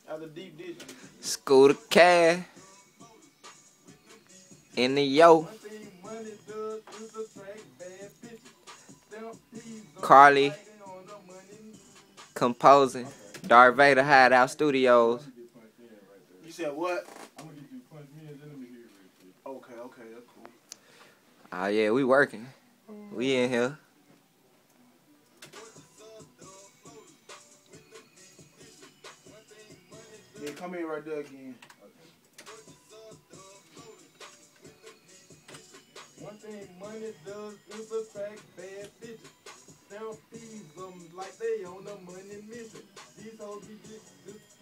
Out the deep ditch. Scooter Cash. In the yo. Carly composing. Dark Vador Hideout Studios. You said what? I'm gonna get you punch me and let me hear it. Okay, that's cool. Oh yeah, we working. We in here. Yeah, come in right there again. One thing money does is attract bad bitches. Now fees them like they on the money mission. These hoes be